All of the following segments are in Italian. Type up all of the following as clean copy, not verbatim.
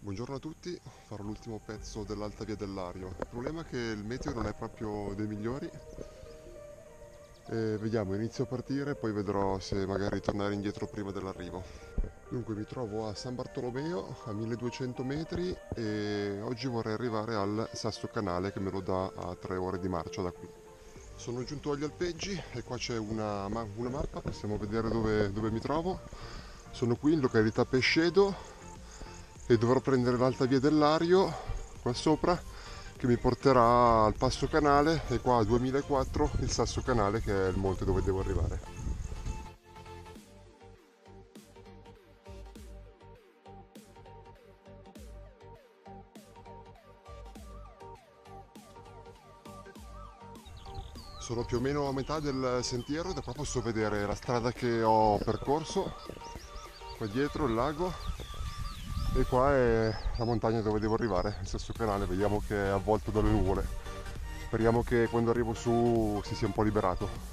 Buongiorno a tutti, farò l'ultimo pezzo dell'Alta Via del Lario. Il problema è che il meteo non è proprio dei migliori. Vediamo, inizio a partire, poi vedrò se magari tornare indietro prima dell'arrivo. Dunque mi trovo a San Bartolomeo a 1200 metri e oggi vorrei arrivare al Sasso Canale che me lo dà a 3 ore di marcia da qui. Sono giunto agli alpeggi e qua c'è una mappa, possiamo vedere dove mi trovo. Sono qui in località Pescedo e dovrò prendere l'Alta Via del Lario qua sopra che mi porterà al Passo Canale e qua a 2004 il Sasso Canale che è il monte dove devo arrivare. Sono più o meno a metà del sentiero, da qua posso vedere la strada che ho percorso, qua dietro il lago e qua è la montagna dove devo arrivare, il Sasso Canale, vediamo che è avvolto dalle nuvole. Speriamo che quando arrivo su si sia un po' liberato.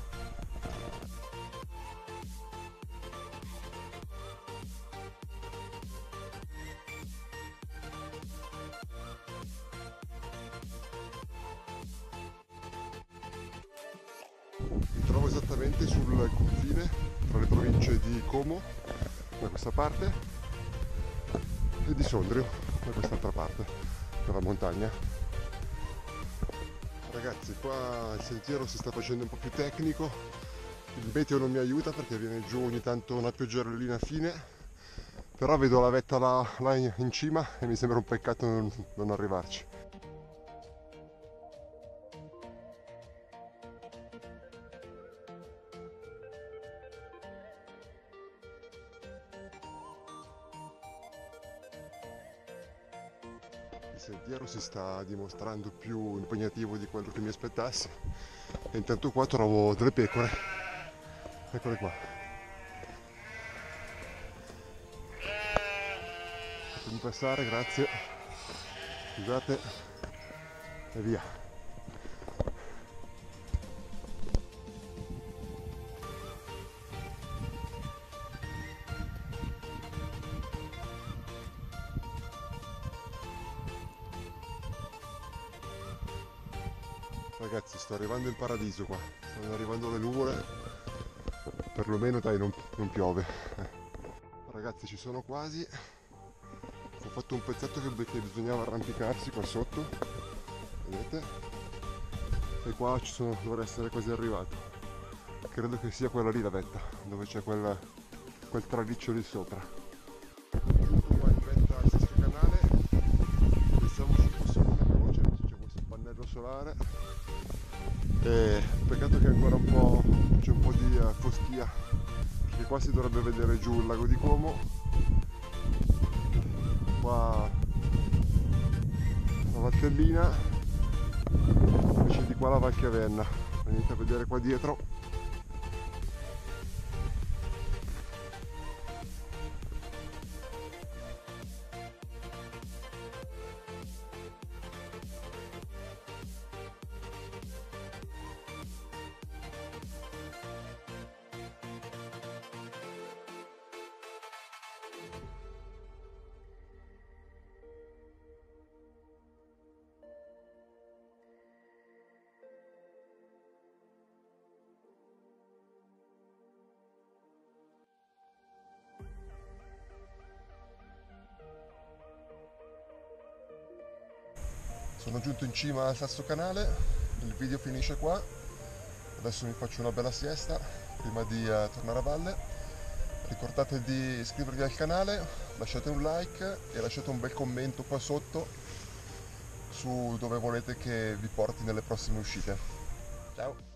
Mi trovo esattamente sul confine tra le province di Como, da questa parte, e di Sondrio, da quest'altra parte, per la montagna. Ragazzi, qua il sentiero si sta facendo un po' più tecnico, il meteo non mi aiuta perché viene giù ogni tanto una pioggerellina fine, però vedo la vetta là in cima e mi sembra un peccato non arrivarci. Il sentiero si sta dimostrando più impegnativo di quello che mi aspettassi e intanto qua trovo delle pecore, eccole qua. Fatemi passare, grazie, scusate e via. Ragazzi, sto arrivando in paradiso qua, stanno arrivando le nuvole, perlomeno dai non piove. Ragazzi, ci sono quasi, ho fatto un pezzetto che bisognava arrampicarsi qua sotto, vedete? E qua dovrei essere quasi arrivato. Credo che sia quella lì la vetta, dove c'è quel traliccio lì sopra. Giunto qua in vetta al Sasso Canale, pensavo ci fosse una veloce, invece c'è questo pannello solare. E peccato che ancora c'è un po' di foschia, perché qua si dovrebbe vedere giù il lago di Como, qua la Valtellina, invece di qua la Val Chiavenna. Venite a vedere qua dietro. Sono giunto in cima al Sasso Canale, il video finisce qua, adesso mi faccio una bella siesta prima di tornare a valle. Ricordate di iscrivervi al canale, lasciate un like e lasciate un bel commento qua sotto su dove volete che vi porti nelle prossime uscite. Ciao!